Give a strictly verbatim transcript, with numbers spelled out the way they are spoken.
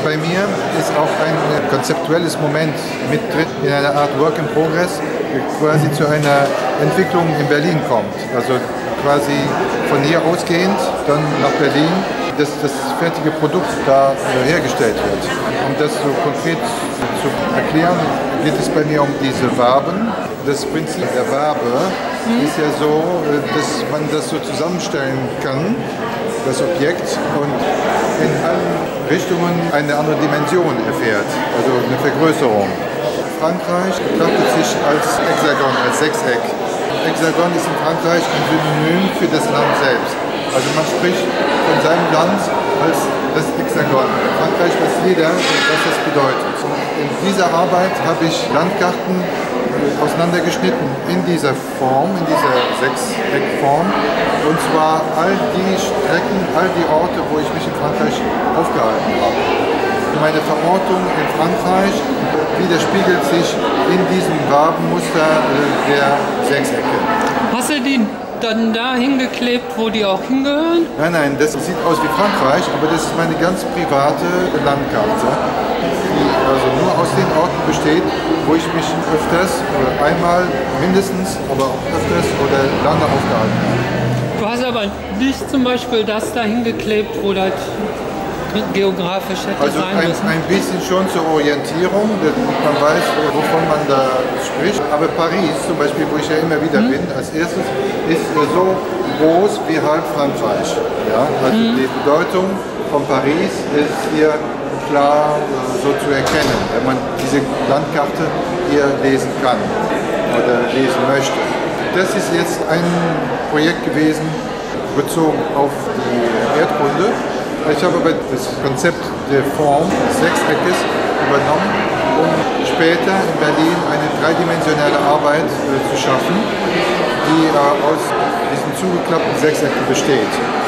bei mir ist auch ein konzeptuelles Moment mit drin, in einer Art Work in Progress, quasi zu einer Entwicklung in Berlin kommt. Also quasi von hier ausgehend dann nach Berlin, dass das fertige Produkt da äh, hergestellt wird. Um das so konkret zu erklären, geht es bei mir um diese Waben. Das Prinzip der Wabe mhm. ist ja so, dass man das so zusammenstellen kann, das Objekt, und in allen Richtungen eine andere Dimension erfährt, also eine Vergrößerung. Frankreich betrachtet sich als Hexagon, als Sechseck. Hexagon ist in Frankreich ein Synonym für das Land selbst. Also man spricht von seinem Land als das Hexagon. Frankreich weiß jeder, was das bedeutet. Und in dieser Arbeit habe ich Landkarten auseinandergeschnitten in dieser Form, in dieser Sechseckform. Und zwar all die Strecken, all die Orte, wo ich mich in Frankreich aufgehalten habe. Meine Verortung in Frankreich widerspiegelt sich in diesem Wabenmuster der Sechsecke. Hast du die dann da hingeklebt, wo die auch hingehören? Nein, nein, das sieht aus wie Frankreich, aber das ist meine ganz private Landkarte, die also nur aus den Orten besteht, wo ich mich öfters, oder einmal mindestens, aber auch öfters oder lange aufgehalten habe. Du hast aber nicht zum Beispiel das da hingeklebt, wo das geografisch hätte also sein ein, müssen? ein bisschen schon zur Orientierung, damit man weiß, wovon man da spricht. Aber Paris zum Beispiel, wo ich ja immer wieder mhm. bin, als erstes, ist so groß wie halb Frankreich. Ja? Also mhm. die Bedeutung von Paris ist hier klar so zu erkennen, wenn man diese Landkarte hier lesen kann oder lesen möchte. Das ist jetzt ein Projekt gewesen, bezogen auf die Erdkunde. Ich habe aber das Konzept der Form des Sechseckes übernommen, um später in Berlin eine dreidimensionale Arbeit äh, zu schaffen, die äh, aus diesen zugeklappten Sechsecken besteht.